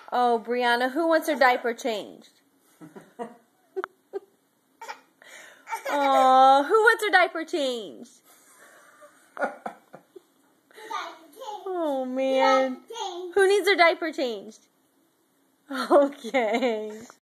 Oh, Brianna, who wants her diaper changed? Oh, who wants her diaper changed? Oh, man. Who needs their diaper changed? Okay.